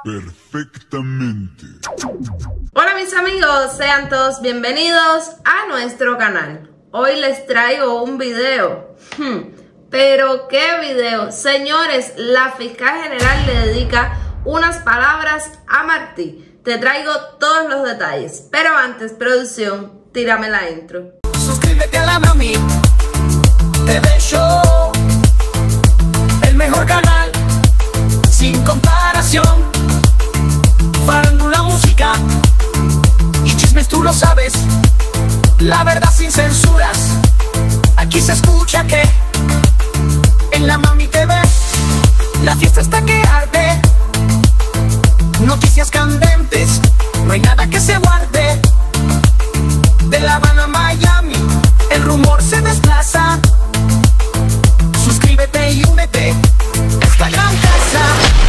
perfectamente. Hola mis amigos, sean todos bienvenidos a nuestro canal. Hoy les traigo un video. Pero ¿qué video? Señores, la fiscal general le dedica unas palabras a Martí. Te traigo todos los detalles. Pero antes, producción, tírame la intro. Suscríbete a la Mami TV Show, el mejor canal, sin comparación. Farándula, música y chismes, tú lo sabes. La verdad sin censuras. Aquí se escucha que en la Mami TV la fiesta está que arde. Noticias candentes, no hay nada que se guarde. De La Habana a Miami, el rumor se desplaza. Suscríbete y únete a esta gran casa.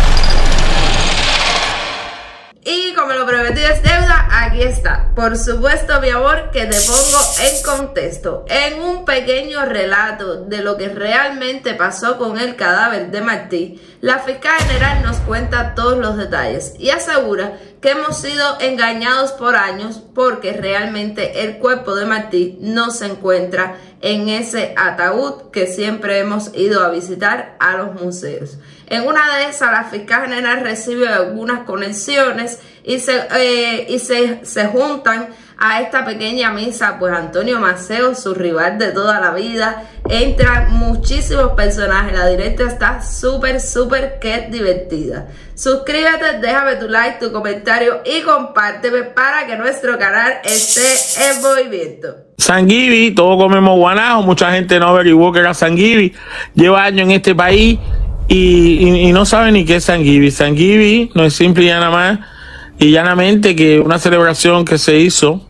Y como lo prometido es deuda, aquí está. Por supuesto, mi amor, que te pongo en contexto. En un pequeño relato de lo que realmente pasó con el cadáver de Martí, la fiscal general nos cuenta todos los detalles y asegura que hemos sido engañados por años porque realmente el cuerpo de Martí no se encuentra en ese ataúd que siempre hemos ido a visitar a los museos. En una de esas, la fiscal general recibe algunas conexiones y se juntan a esta pequeña misa, pues Antonio Maceo, su rival de toda la vida, entran muchísimos personajes. La directa está súper que divertida. Suscríbete, déjame tu like, tu comentario y compárteme para que nuestro canal esté en movimiento. Sanguivi, todos comemos guanajo, mucha gente no averiguó que era Sanguivi, lleva años en este país y no sabe ni qué es Sanguivi. Sanguivi no es simple y llanamente que una celebración que se hizo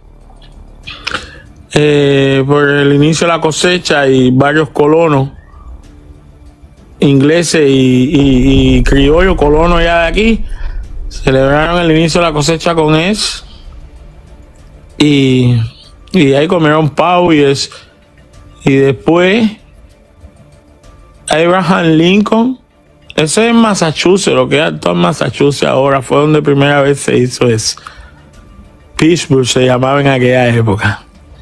por el inicio de la cosecha y varios colonos ingleses y criollos colonos ya de aquí celebraron el inicio de la cosecha con eso y ahí comieron pavo y después Abraham Lincoln, ese es en Massachusetts, lo que es actual Massachusetts ahora, fue donde primera vez se hizo eso. Pittsburgh se llamaba en aquella época.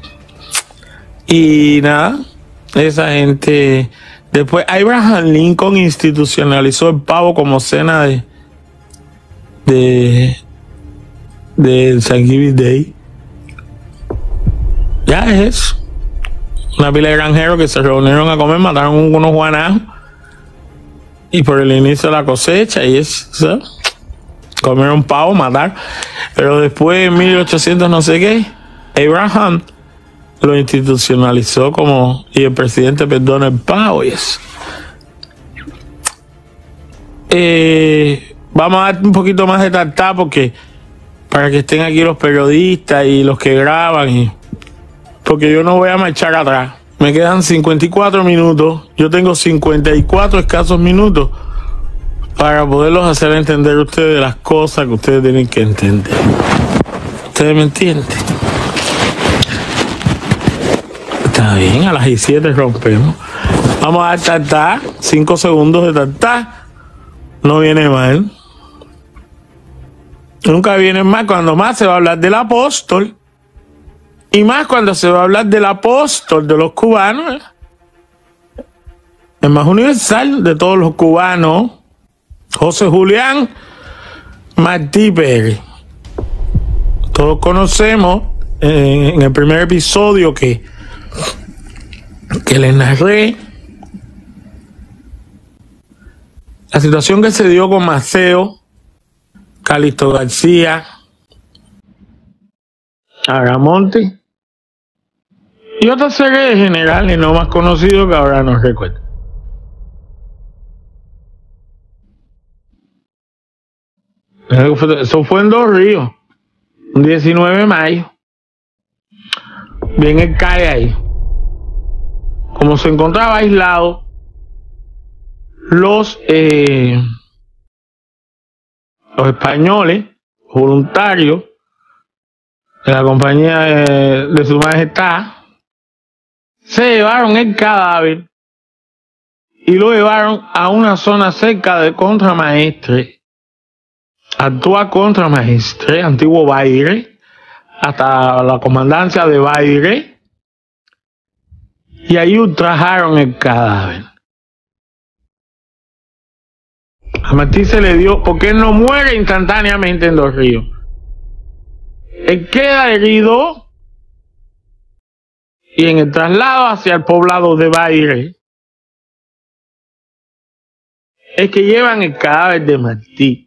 Y nada, esa gente. Después Abraham Lincoln institucionalizó el pavo como cena de Thanksgiving Day. Ya es eso. Una pila de granjeros que se reunieron a comer, mataron unos guanajos. Y por el inicio de la cosecha y eso, ¿sabes? Comieron pavo, matar. Pero después en 1800 no sé qué, Abraham lo institucionalizó como, y el presidente perdona el pavo y eso. Vamos a dar un poquito más de tartá porque para que estén aquí los periodistas y los que graban, porque yo no voy a marchar atrás. Me quedan 54 minutos. Yo tengo 54 escasos minutos para poderlos hacer entender a ustedes las cosas que ustedes tienen que entender. ¿Ustedes me entienden? Está bien, a las 7 rompemos. Vamos a dar tartá, 5 segundos de tartá. No viene mal. Nunca viene mal. Cuando más se va a hablar del apóstol. Y más cuando se va a hablar del apóstol de los cubanos, el más universal de todos los cubanos, José Julián Martí Pérez. Todos conocemos en el primer episodio que les narré la situación que se dio con Maceo, Calixto García, Agamonte y otra serie de generales no más conocidos que ahora no recuerdo. Eso fue en Dos Ríos, un 19 de mayo. Bien el CAE ahí. Como se encontraba aislado, los españoles voluntarios de la compañía de su majestad se llevaron el cadáver y lo llevaron a una zona cerca de Contramaestre, actúa contra Maestre, antiguo Baire, hasta la comandancia de Baire, y ahí ultrajaron el cadáver. A Martí se le dio, porque él no muere instantáneamente en Dos Ríos. Él queda herido y en el traslado hacia el poblado de Baire es que llevan el cadáver de Martí.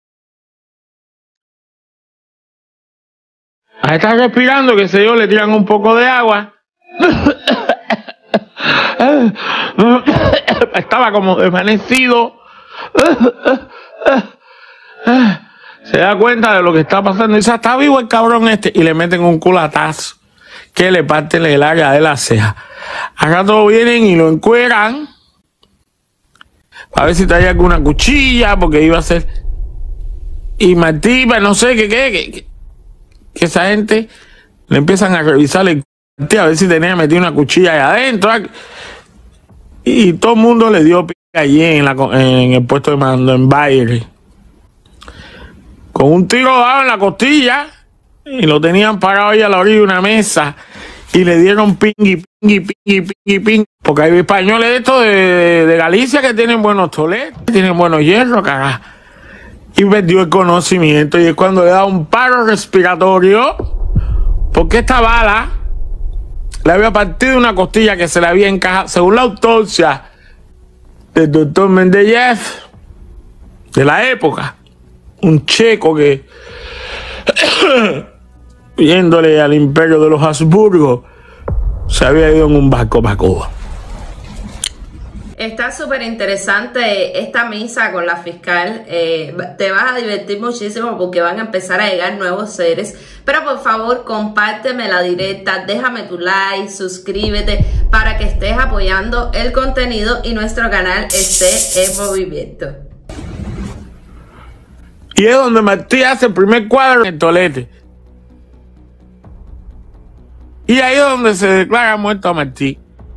Ahí está respirando, que se yo, le tiran un poco de agua. Estaba como desvanecido. Se da cuenta de lo que está pasando y dice, está vivo el cabrón este, y le meten un culatazo que le parten el área de la ceja. Al rato vienen y lo encueran a ver si traía alguna cuchilla, porque iba a ser, y Martí, no sé que esa gente le empiezan a revisar el cuartel a ver si tenía metido una cuchilla ahí adentro, y todo el mundo le dio pica allí en el puesto de mando en Baile, con un tiro dado en la costilla, y lo tenían parado ahí a la orilla de una mesa y le dieron pingui, porque hay españoles de estos de Galicia que tienen buenos toletes, tienen buenos hierros, carajo, y perdió el conocimiento, y es cuando le da un paro respiratorio, porque esta bala le había partido una costilla que se le había encajado, según la autopsia del doctor Mendeleev de la época, un checo que yéndole al imperio de los Habsburgo se había ido en un barco para Cuba. Está súper interesante esta misa con la fiscal. Te vas a divertir muchísimo porque van a empezar a llegar nuevos seres. Pero por favor, compárteme la directa, déjame tu like, suscríbete para que estés apoyando el contenido y nuestro canal esté en movimiento. Y es donde Martí hace el primer cuadro en el tolete. Y ahí es donde se declara muerto a Martí.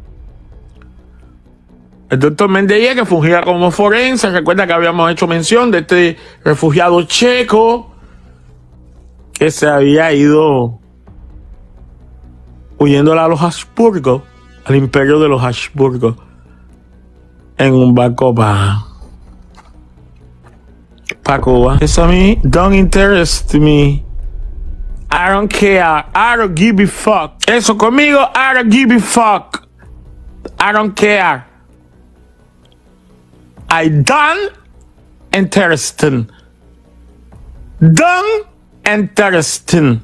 El doctor Mendeleev, que fungía como forense, recuerda que habíamos hecho mención de este refugiado checo que se había ido huyéndole a los Habsburgo, al imperio de los Habsburgo, en un barco para Cuba. Eso a mí don't interest me. I don't care. I don't give a fuck. Eso conmigo, I don't give a fuck. I don't care. I don't interesting. Don't interesting.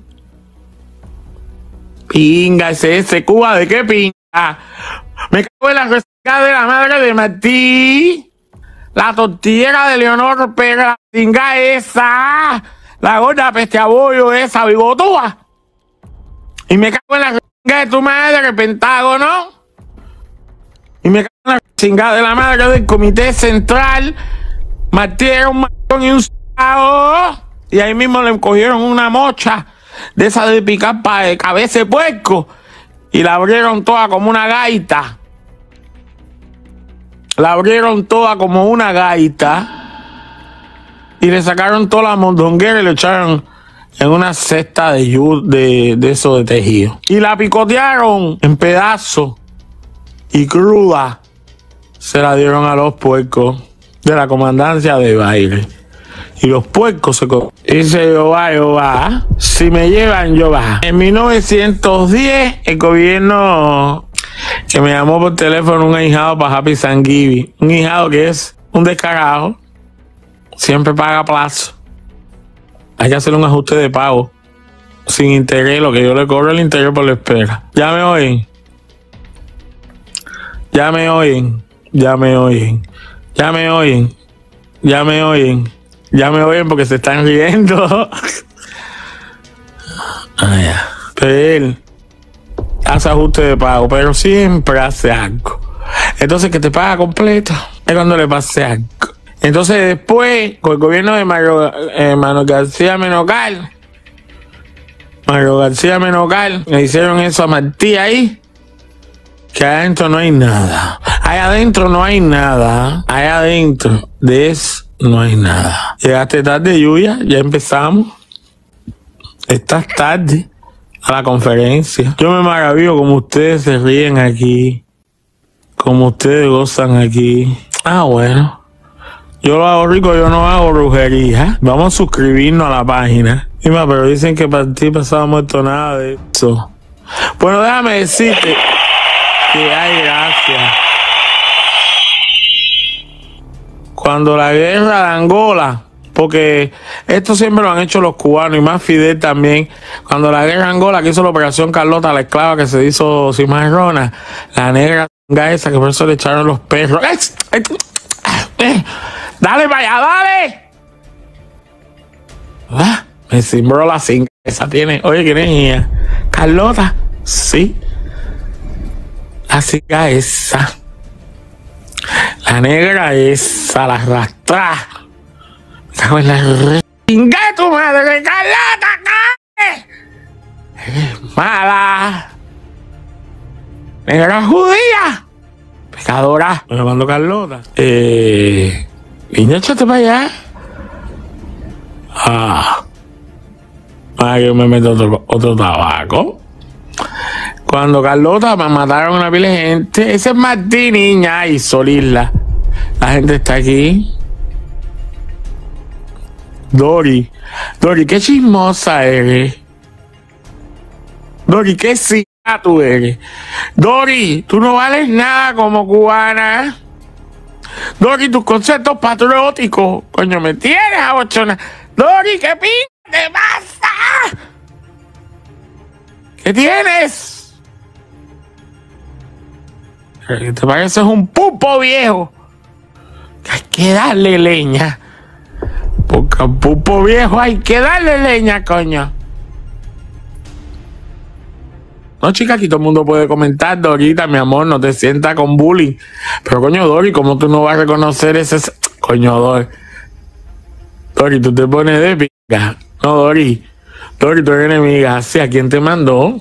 Pinga, ese Cuba, ¿de qué pinga? Me cago en la receta de la madre de Martí. La tortillera de Leonor Pérez, la pinga esa. La gorda peste a bollo esa, bigotúa. Y me cago en la receta de tu madre, el Pentágono. Y me cago en la chingada de la madre del Comité Central. Martí era un matón y un sao. Y ahí mismo le cogieron una mocha de esa de picar para de cabeza de puerco. Y la abrieron toda como una gaita. La abrieron toda como una gaita. Y le sacaron toda la mondonguera y le echaron en una cesta de eso de tejido. Y la picotearon en pedazos. Y cruda se la dieron a los puercos de la comandancia de Baile. Y los puercos se dice yo va, si me llevan yo va. En 1910 el gobierno que me llamó por teléfono un ahijado para Happy Thanksgiving, un ahijado que es un descarado, siempre paga plazo. Hay que hacer un ajuste de pago sin interés, lo que yo le cobro el interés por la espera. Ya me oyen. Ya me oyen, ya me oyen, ya me oyen, ya me oyen, ya me oyen porque se están riendo. Pero él hace ajuste de pago, pero siempre hace algo. Entonces, que te paga completo es cuando le pase algo. Entonces, después, con el gobierno de Manuel García Menocal, le hicieron eso a Martí ahí. Que adentro no hay nada. Ahí adentro no hay nada. Ahí adentro de No hay nada. Llegaste tarde, Yuya, ya empezamos. Estás tarde a la conferencia. Yo me maravillo como ustedes se ríen aquí, como ustedes gozan aquí. Ah, bueno. Yo lo hago rico, yo no hago brujería. Vamos a suscribirnos a la página. Dime, pero dicen que para ti pasaba muerto nada de eso. Bueno, déjame decirte que hay gracia. Cuando la guerra de Angola, porque esto siempre lo han hecho los cubanos y más Fidel también, cuando la guerra de Angola que hizo la operación Carlota, la esclava que se hizo cimarrona, la negra esa que por eso le echaron los perros. Dale para allá, dale. Ah, me cimbró la cinga. Esa tiene, oye, ¿quién es ella? Carlota, sí. La cinga esa. La negra esa, la arrastra. Me cago en la cinga de tu madre, Carlota, cae. Eres mala. Negra judía. Pecadora. Me mando Carlota. Niña, échate para allá. Que me meto otro tabaco. Cuando Carlota me mataron a una pila de gente. Ese es Martín, niña. Y Solisla. La gente está aquí. Dori, qué chismosa eres. Dori, qué ciega tú eres. Dori, tú no vales nada como cubana. Dori, tus conceptos patrióticos, coño, me tienes abochona. Dori, ¿qué pinta te pasa? ¿Qué tienes? Te pareces un pulpo viejo. Hay que darle leña. Porque al pulpo viejo hay que darle leña, coño. No, chica, aquí todo el mundo puede comentar, Dorita, mi amor, no te sientas con bullying. Pero, coño, Dori, ¿cómo tú no vas a reconocer ese... Coño, Dori, tú te pones de pica. No, Dori, tú eres enemiga. Sí, ¿a quién te mandó?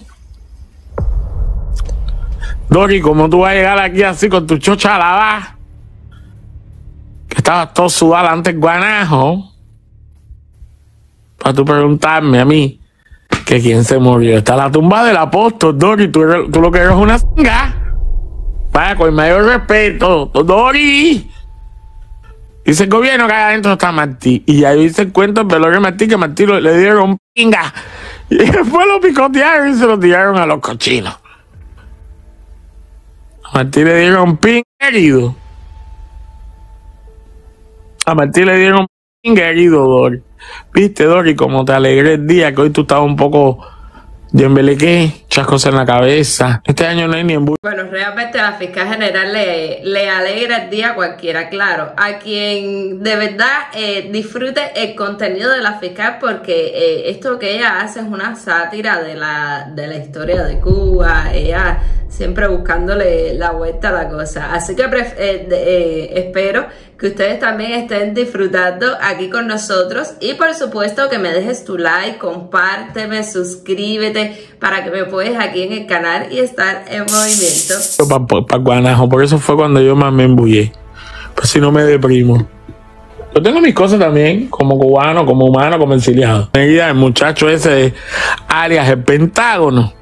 Dori, ¿cómo tú vas a llegar aquí así con tu chocha lavada? Que estabas todo sudado antes guanajo. Para tú preguntarme a mí que quién se murió. Está la tumba del apóstol, Dori. Tú lo que eres una cinga. Vaya, con el mayor respeto, Dori. Dice el gobierno que allá adentro está Martí. Y ahí dice el cuento el velorio de Martí, que Martí le dieron pinga. Y después lo picotearon y se lo tiraron a los cochinos. A Martí le dieron pinga herido. A Martí le dieron pinga herido, Dori. Viste, Dori, como te alegré el día, que hoy tú estabas un poco de embelequé, muchas cosas en la cabeza. Este año no hay ni embuste. Bueno, realmente a la fiscal general le alegra el día a cualquiera, claro. A quien de verdad disfrute el contenido de la fiscal, porque esto que ella hace es una sátira de la historia de Cuba. Ella siempre buscándole la vuelta a la cosa. Así que espero que ustedes también estén disfrutando aquí con nosotros. Y por supuesto que me dejes tu like, compárteme, suscríbete para que me apoyes aquí en el canal y estar en movimiento. Para Guanajo, por eso fue cuando yo más me embullé. Pues si no me deprimo. Yo tengo mis cosas también, como cubano, como humano, como exiliado. El muchacho ese alias el Pentágono.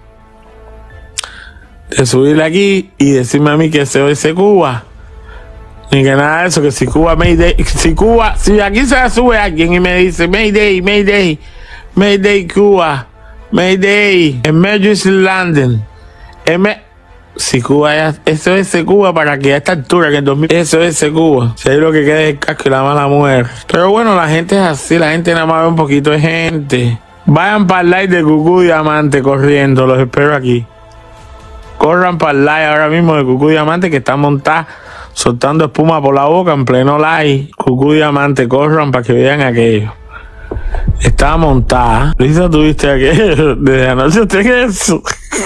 De subirle aquí y decirme a mí que SOS Cuba. Ni que nada de eso, que si Cuba, Mayday, si aquí se sube alguien y me dice Mayday, Mayday, Mayday Cuba, Mayday, Emergency Landing, si Cuba ya, SOS Cuba para que a esta altura, que en 2000, SOS Cuba, si hay lo que queda es el casco y la mala muerte. Pero bueno, la gente es así, la gente nada más ve un poquito de gente. Vayan para el live de Cucú Diamante corriendo, los espero aquí. Corran para el live ahora mismo de Cucú Diamante que está montada soltando espuma por la boca en pleno live. Cucú Diamante, corran para que vean aquello. Estaba montada. Lisa, tuviste aquello. Desde anoche usted eso.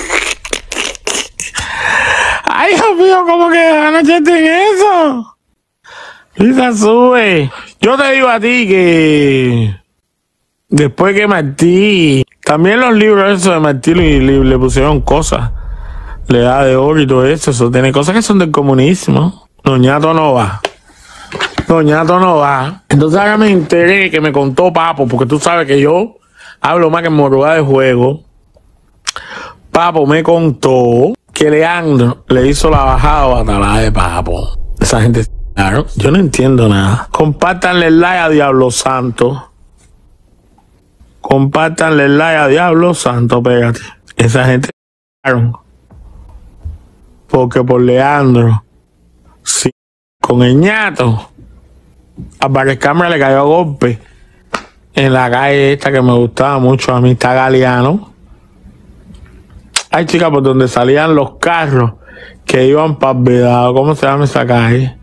Ay, Dios mío, ¿cómo que desde anoche en eso? Lisa, sube. Yo te digo a ti que después que Martí, también los libros esos de Martí le pusieron cosas. Le da de oro y todo eso. Eso tiene cosas que son del comunismo. Doñato no va. Ñato no va. Entonces ahora me enteré que me contó Papo, porque tú sabes que yo hablo más que en Moruga de juego. Papo me contó que Leandro le hizo la bajada a Batalá de Papo. Esa gente, claro, yo no entiendo nada. Compártanle el like a Diablo Santo. Compártanle el like a Diablo Santo, espérate. Esa gente, claro. Porque por Leandro, sí, con el Ñato, a varias cámaras le cayó a golpe en la calle esta que me gustaba mucho a mí, está Galeano. Ay, chica, por donde salían los carros que iban para Vedado. ¿Cómo se llama esa calle?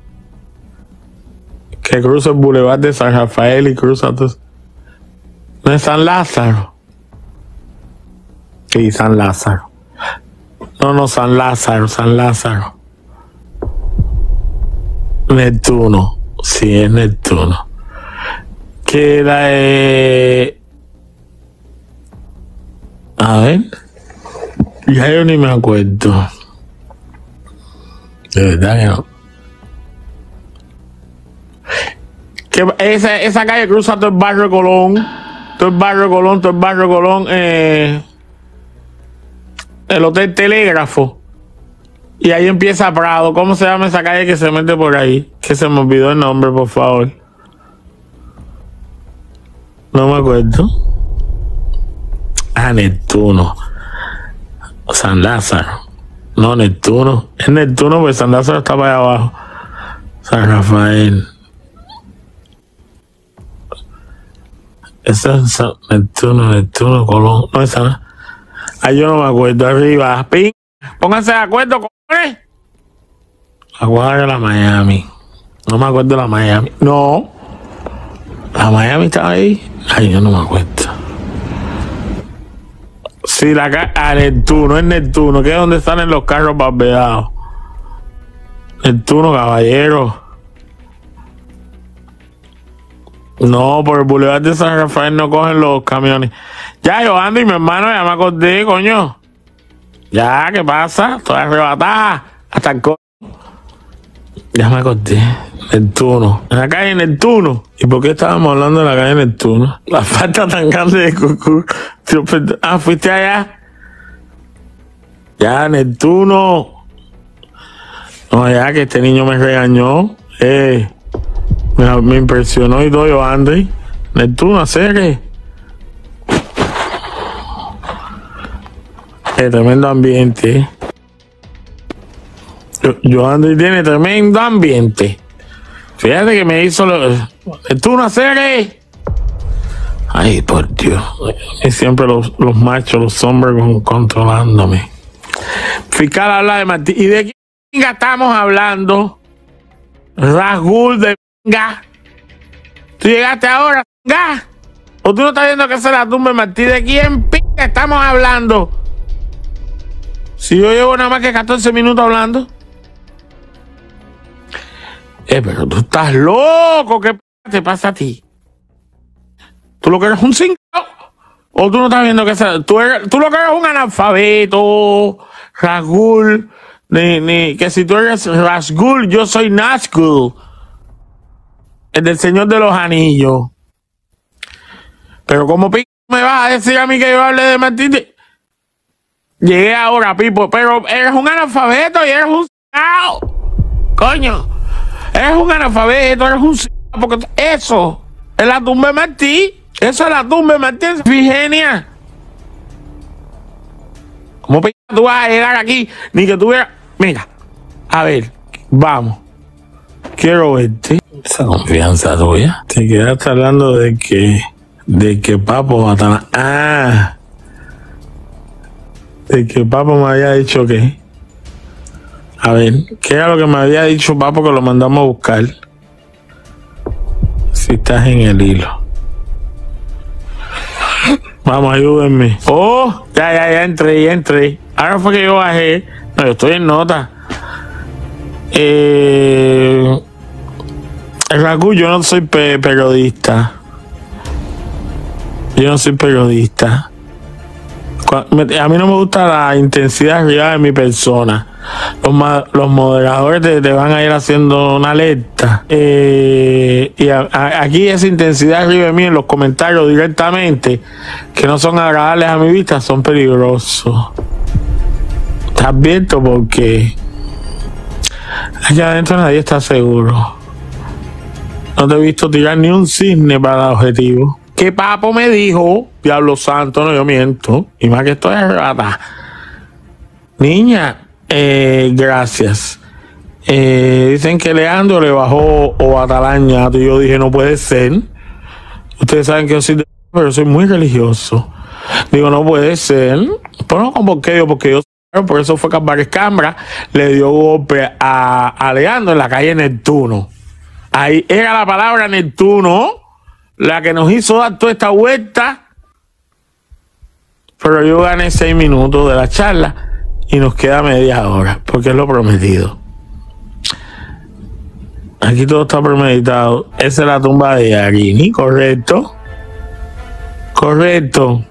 Que cruza el Boulevard de San Rafael y cruza... ¿No es San Lázaro? Sí, San Lázaro. No, San Lázaro. Neptuno. Sí, es Neptuno. Que era... A ver... Ya yo ni me acuerdo. De verdad que no. Que esa calle cruza todo el barrio Colón. Todo el barrio Colón. El Hotel Telégrafo. Y ahí empieza Prado. ¿Cómo se llama esa calle que se mete por ahí? Que se me olvidó el nombre, por favor. No me acuerdo. Ah, Neptuno. San Lázaro. No, Neptuno. Es Neptuno, pues San Lázaro está para allá abajo. San Rafael. Ese es Neptuno, Colón. No, esa no. Ay, yo no me acuerdo. Arriba. Ping. Pónganse de acuerdo, cojones. Aguarda la Miami. No me acuerdo de la Miami. No. La Miami estaba ahí. Ay, yo no me acuerdo. Sí, Neptuno, es Neptuno, que es donde salen los carros barbeados. Neptuno, caballero. No, por el Boulevard de San Rafael no cogen los camiones. Ya, yo ando y mi hermano, ya me acordé, coño. Ya, ¿qué pasa? Estoy arrebatada. Hasta el coño. Ya me acordé. Neptuno. En la calle Neptuno. ¿Y por qué estábamos hablando de la calle Neptuno? La falta tan grande de Cucú. Ah, ¿fuiste allá? Ya, Neptuno. No, ya que este niño me regañó. Me impresionó y todo, yo ando. Neptuno, hacer tremendo ambiente. Yo ando y tiene tremendo ambiente. Fíjate que me hizo Neptuno, hacer Ay, por Dios. Y siempre los machos, los hombres controlándome. Fiscal habla de Martín. ¿Y de quién estamos hablando? Rasgul de Venga. ¿Tú llegaste ahora, Venga? ¿O tú no estás viendo que se la tumba Martín? ¿De quién pinga estamos hablando? Si yo llevo nada más que 14 minutos hablando. Pero tú estás loco. ¿Qué te pasa a ti? ¿Tú lo que eres un cingado? ¿O tú no estás viendo que tú lo que eres un analfabeto? Rasgul. Que si tú eres Rasgul, yo soy Nazgul. El del Señor de los Anillos. Pero como me vas a decir a mí que yo hable de Martín. Llegué ahora, Pipo. Pero eres un analfabeto y eres un cingado. Coño. Eres un analfabeto, eres un cingado. Porque eso es la tumba de Martín. Eso es la tumba de Martín Figenia. ¿Cómo tú vas a llegar aquí? Ni que tuvieras... Mira, a ver, vamos. Quiero verte. Esa confianza tuya. Te quedaste hablando de que Papo Batalá. Ah. De que Papo me había dicho que... A ver, ¿qué era lo que me había dicho Papo que lo mandamos a buscar? Si estás en el hilo. Vamos, ayúdenme. Oh, ya entré. Ahora fue que yo bajé. No, yo estoy en nota. Ragu, yo no soy periodista. Yo no soy periodista. A mí no me gusta la intensidad arriba de mi persona. los moderadores te van a ir haciendo una alerta. Aquí esa intensidad arriba de mí en los comentarios directamente, que no son agradables a mi vista, son peligrosos. Te advierto porque allá adentro nadie está seguro. No te he visto tirar ni un cisne para el objetivo. Que Papo me dijo, diablo santo, no yo miento, y más que estoy arrebatada. Niña, gracias. Dicen que Leandro le bajó o Atalaña. Y yo dije, no puede ser. Ustedes saben que yo soy pero soy muy religioso. Digo, no puede ser. Pues no, ¿por qué? Porque yo, por eso fue que varias cámaras le dio golpe a Leandro en la calle Neptuno. Ahí era la palabra Neptuno la que nos hizo dar toda esta vuelta. Pero yo gané 6 minutos de la charla y nos queda media hora, porque es lo prometido. Aquí todo está premeditado. Esa es la tumba de Yarini, ¿correcto? Correcto.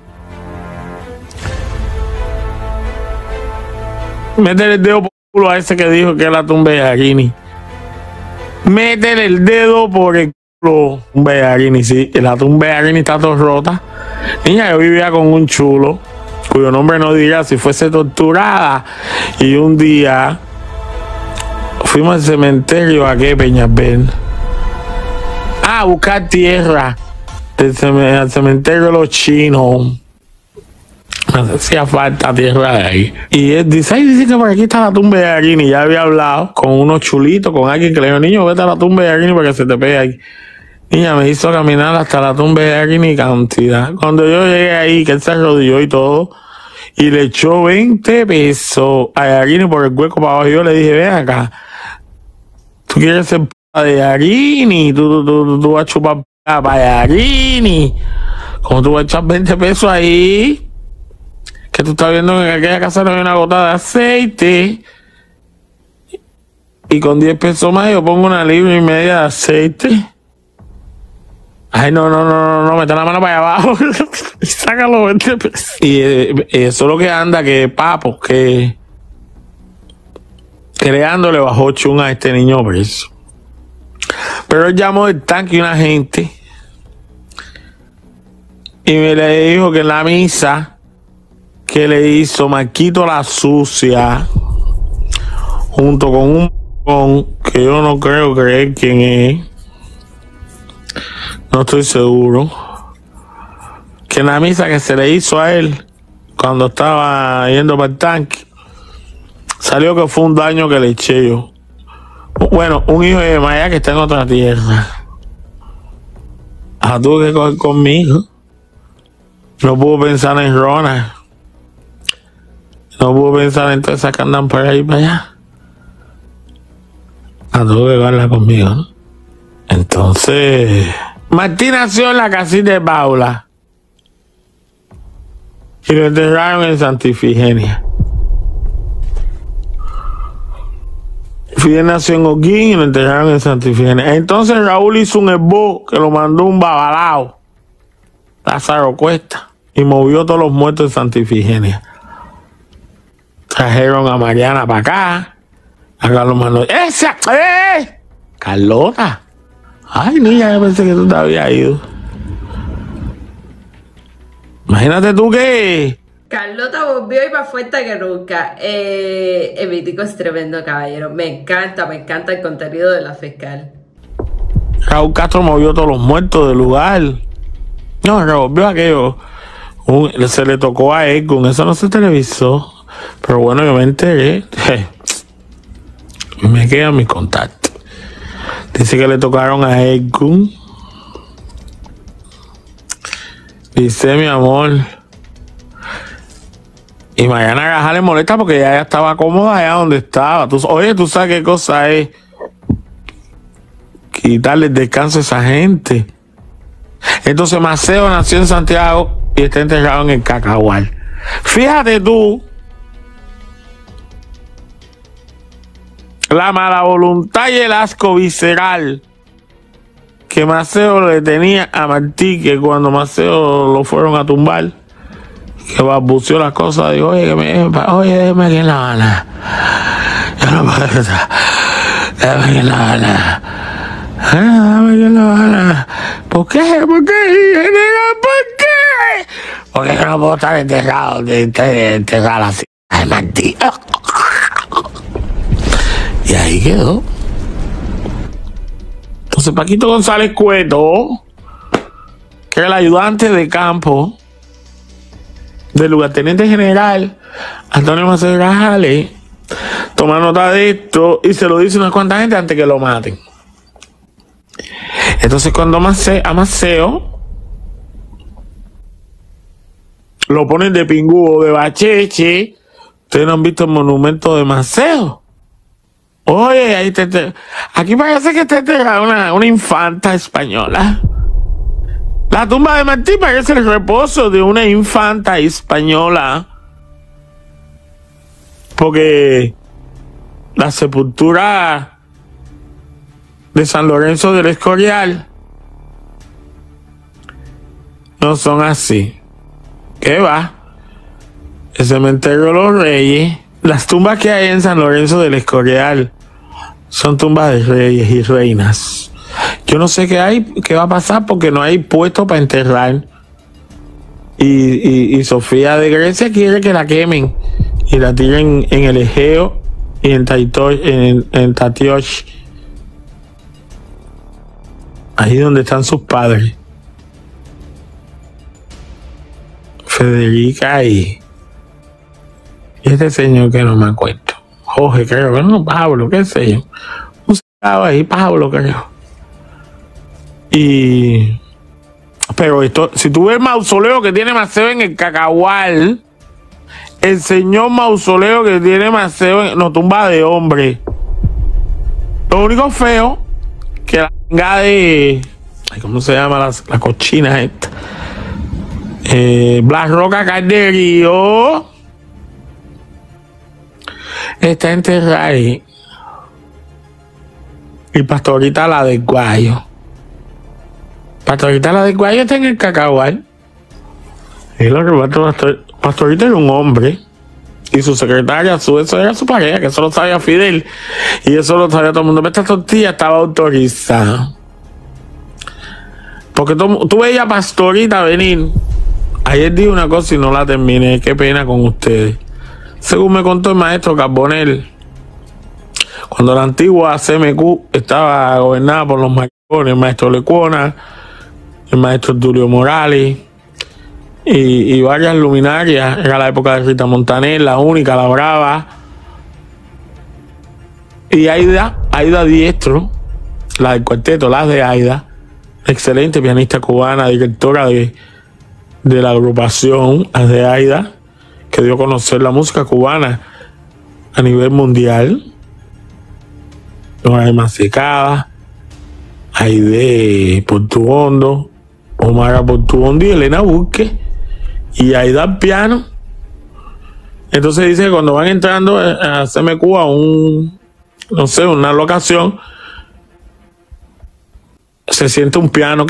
Métele el dedo por el culo a ese que dijo que es la tumba de Yarini. Métele el dedo por el culo. Tumba de Yarini, sí. La tumba de Yarini está todo rota. Niña, yo vivía con un chulo, cuyo nombre no diría, si fuese torturada. Y un día fuimos al cementerio a Peñasbel a buscar tierra al cementerio de los chinos. Me hacía falta tierra de ahí. Y él dice, ay, dice que por aquí está la tumba de Yarini. Y ya había hablado con unos chulitos, con alguien que le dijo, niño, vete a la tumba de Yarini para que se te pegue ahí. Niña, me hizo caminar hasta la tumba de Yarini cantidad. Cuando yo llegué ahí, que él se arrodilló y todo, y le echó 20 pesos a Yarini por el hueco para abajo, yo le dije, ven acá, tú quieres ser p*** de Yarini, tú vas a chupar p*** para Yarini. ¿Cómo tú vas a echar 20 pesos ahí? Que tú estás viendo que en aquella casa no hay una gota de aceite. Y con 10 pesos más yo pongo 1,5 libras de aceite. Ay, no, mete la mano para allá abajo. Y sácalo 20 pesos. Y eso es lo que anda, que Papo, que Leandro le bajó chun a este niño preso. Pero él llamó del tanque y una gente y me le dijo que en la misa que le hizo Marquito la Sucia junto con un que yo no creo creer quién es, no estoy seguro, que en la misa que se le hizo a él cuando estaba yendo para el tanque salió que fue un daño que le eché yo. Bueno, un hijo de Maya que está en otra tierra. Tuve que coger conmigo. No puedo pensar en Ronald. No puedo pensar en todas esas que andan por ahí para allá. Tuve que cogerla conmigo, ¿no? Entonces, Martín nació en la casita de Paula y lo enterraron en Santa Ifigenia. Fidel nació en Oquín y lo enterraron en Santa Ifigenia. Entonces Raúl hizo un esbo que lo mandó un babalao, Lázaro Cuesta, y movió todos los muertos de Santa Ifigenia. Trajeron a Mariana para acá, a Carlos Manuel. ¡Esa! ¡Carlota! Ay, niña, yo pensé que tú te habías ido. Imagínate tú que Carlota volvió y más fuerte que nunca. El mítico es tremendo, caballero. Me encanta el contenido de la fiscal. Raúl Castro movió todos los muertos del lugar. No, revolvió aquello. Se le tocó a Edgun, eso no se televisó. Pero bueno, yo me enteré. Me quedan mis contactos. Dice que le tocaron a Edgun. Dice, mi amor. Y Mariana Grajal le molesta porque ella ya estaba cómoda allá donde estaba. Oye, tú sabes qué cosa es quitarle el descanso a esa gente. Entonces Maceo nació en Santiago y está enterrado en el Cacahual. Fíjate tú la mala voluntad y el asco visceral que Maceo le tenía a Martí, que cuando Maceo lo fueron a tumbar, que balbuceó las cosas, dijo, oye, déjeme aquí en La Habana. Yo no puedo estar. Dame que la gana. Dame que la gana. ¿Por qué? ¿Por qué? General, ¿por qué? Porque yo no puedo estar enterrado así. Ay, maldito. Y ahí quedó. Entonces Paquito González Cueto, que era el ayudante de campo del lugarteniente general Antonio Maceo Grajales, toma nota de esto y se lo dice a unas cuantas gente antes que lo maten. Entonces cuando a Maceo lo ponen de pingúo, de bacheche, ustedes no han visto el monumento de Maceo. Oye, ahí aquí parece que está enterrada una infanta española. La tumba de Martí parece el reposo de una infanta española. Porque la sepultura de San Lorenzo del Escorial no son así. ¿Qué va? El cementerio de los Reyes, las tumbas que hay en San Lorenzo del Escorial son tumbas de reyes y reinas. Yo no sé qué va a pasar porque no hay puesto para enterrar. Y Sofía de Grecia quiere que la quemen y la tiren en el Egeo y en Tatiosh. Ahí donde están sus padres. Federica y este señor que no me acuerdo. Jorge, creo que no, Pablo, qué sé yo. Un sentado ahí, Pablo, creo. Pero esto, si tú ves el mausoleo que tiene Maceo en el Cacahual, el señor mausoleo que tiene Maceo en no, tumba de hombre. Lo único feo, que la venga de. ¿Cómo se llama la cochina esta? Blas Roca Calderío está enterrada ahí. Y Pastorita la del Guayo. Pastorita la del Guayo está en el Cacahual. Y lo que Pastorita era un hombre. Y su secretaria, eso era su pareja, que eso lo sabía Fidel. Y eso lo sabía todo el mundo. Esta tortilla estaba autorizada. Porque tú veías a Pastorita venir. Ayer dije una cosa y no la terminé. Qué pena con ustedes. Según me contó el maestro Carbonell, cuando la antigua CMQ estaba gobernada por los mayones, el maestro Lecuona, el maestro Tulio Morales y varias luminarias, era la época de Rita Montaner, la única, la brava, y Aida Diestro, la del cuarteto, las de Aida, excelente pianista cubana, directora de la agrupación, las de Aida, que dio a conocer la música cubana a nivel mundial. Nora Masicada, Aide Portuondo, Omar Portuondo y Elena Burke, y Aida al piano. Entonces dice que cuando van entrando a CMQ a una locación, se siente un piano,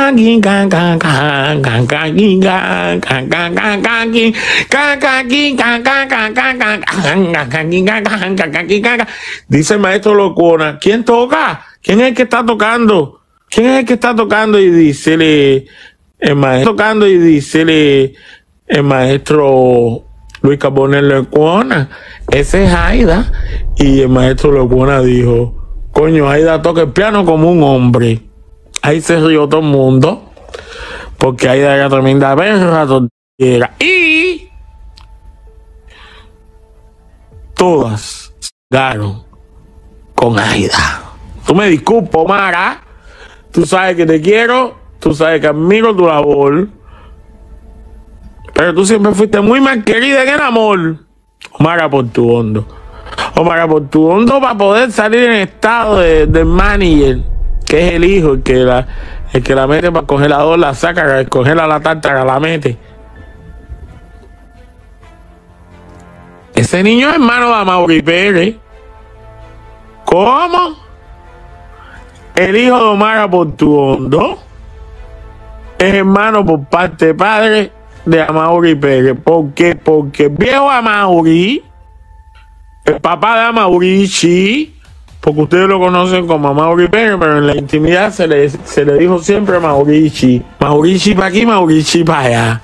dice el maestro Locona, ¿quién toca? ¿Quién es el que está tocando? ¿Quién es el que está tocando? Y dice el maestro Luis Carbonell Locona, ese es Aida. Y el maestro Locona dijo, coño, Aida toca el piano como un hombre. Ahí se rió todo el mundo, porque Aida era tremenda perra tortillera. Y todas llegaron con Aida. Tú me disculpas, Mara. Tú sabes que te quiero, tú sabes que admiro tu labor, pero tú siempre fuiste muy mal querida en el amor. Omar Portuondo, para poder salir en estado de manager, que es el hijo, el que la mete para el congelador, la saca, congela la tártara, la mete. Ese niño es hermano de Amaury Pérez. ¿Cómo? El hijo de Omar Portuondo es hermano por parte de padre de Amaury Pérez. ¿Por qué? Porque el viejo Amaury el papá de Maurici, porque ustedes lo conocen como Mauri Pérez, pero en la intimidad se le dijo siempre Maurici. Maurici para aquí, Maurici para allá.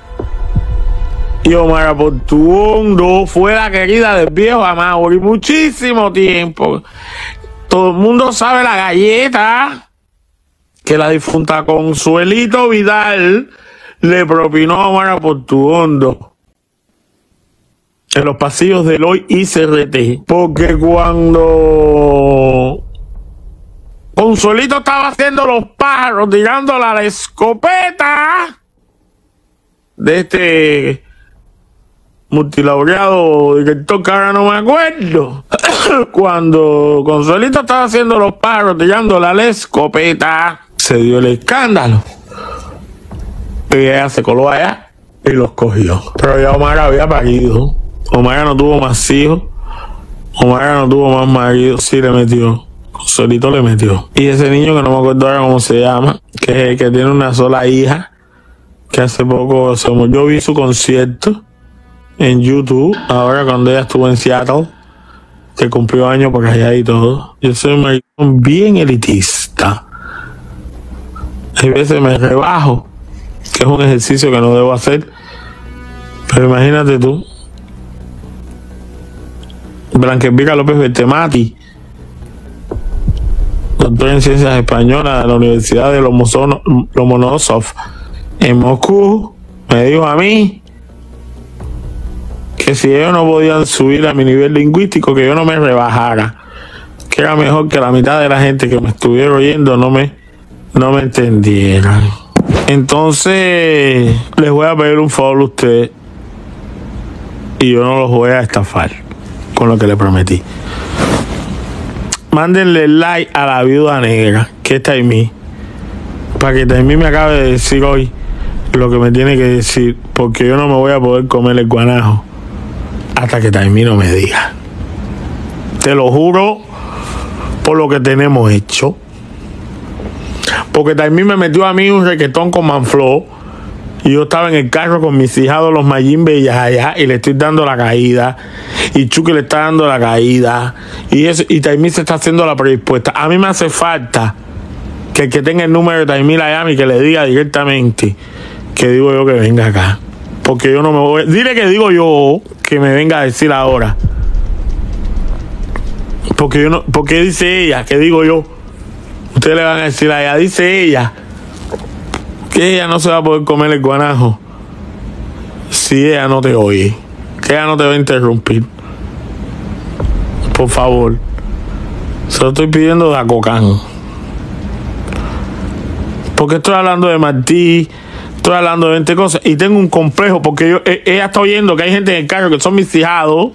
Y Omar Portuondo fue la querida del viejo Amaury muchísimo tiempo. Todo el mundo sabe la galleta que la difunta Consuelito Vidal le propinó a Omar Portuondo en los pasillos del hoy ICRT. Porque cuando Consuelito estaba haciendo los pájaros, tirándola a la escopeta de este multilaureado director que ahora no me acuerdo, cuando Consuelito estaba haciendo los pájaros, tirándola a la escopeta, se dio el escándalo. Y ella se coló allá y los cogió. Pero ya Omar había parido. Omar no tuvo más hijos. Omar no tuvo más marido. Sí le metió. Consuelito le metió. Y ese niño que no me acuerdo ahora cómo se llama, que es el que tiene una sola hija, que hace poco yo vi su concierto en YouTube, ahora cuando ella estuvo en Seattle, que cumplió años por allá y todo. Yo soy un maricón bien elitista. Hay veces me rebajo, que es un ejercicio que no debo hacer, pero imagínate tú, Blanquevira López Bertemati, doctor en Ciencias Españolas de la Universidad de Lomonosov en Moscú, me dijo a mí que si ellos no podían subir a mi nivel lingüístico, que yo no me rebajara, que era mejor que la mitad de la gente que me estuviera oyendo no me entendiera. Entonces les voy a pedir un favor a ustedes, y yo no los voy a estafar con lo que les prometí. Mándenle like a la viuda negra, que es Taimí, para que Taimí me acabe de decir hoy lo que me tiene que decir, porque yo no me voy a poder comer el guanajo hasta que Taimí no me diga. Te lo juro por lo que tenemos hecho. Porque Taimí me metió a mí un requetón con Manflow y yo estaba en el carro con mis hijados los Mayimbe y Yahaya y le estoy dando la caída y Chucky le está dando la caída y Taimí se está haciendo la predispuesta. A mí me hace falta que el que tenga el número de Taimí la llame y que le diga directamente que digo yo que venga acá, porque yo no me voy. Dile que digo yo que me venga a decir ahora, porque yo no, porque dice ella que digo yo. Ustedes le van a decir a ella, dice ella que ella no se va a poder comer el guanajo si ella no te oye, que ella no te va a interrumpir. Por favor, se lo estoy pidiendo de Acocán, porque estoy hablando de Martí, estoy hablando de 20 cosas y tengo un complejo porque ella está oyendo que hay gente en el carro que son mis hijados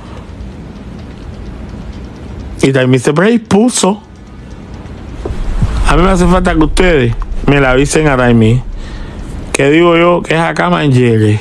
y también se predispuso. A mí me hace falta que ustedes me la avisen a Taimí, que digo yo que es acá Manjere,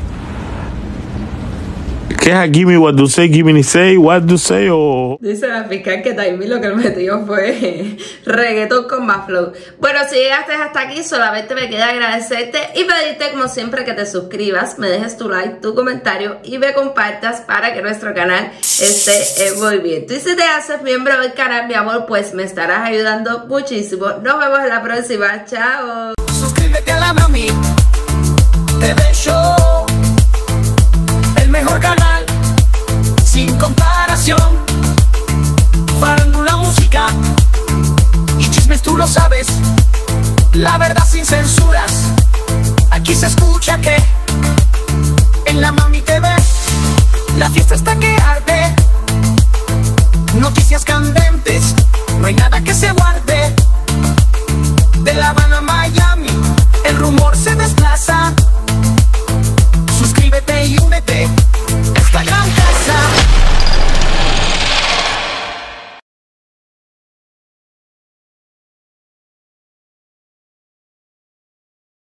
que es a Gimme What Do Say, Gimme Say, What Do Say o... Dice la fiscal que Taimí lo que me metió fue reggaetón con más flow. Bueno, si llegaste hasta aquí, solamente me queda agradecerte y pedirte como siempre que te suscribas, me dejes tu like, tu comentario y me compartas para que nuestro canal esté en movimiento. Y si te haces miembro del canal, mi amor, pues me estarás ayudando muchísimo. Nos vemos en la próxima. Chao. Suscríbete a la Mami TV Show, el mejor canal sin comparación. Farándula, música y chismes, tú lo sabes. La verdad sin censuras. Aquí se escucha que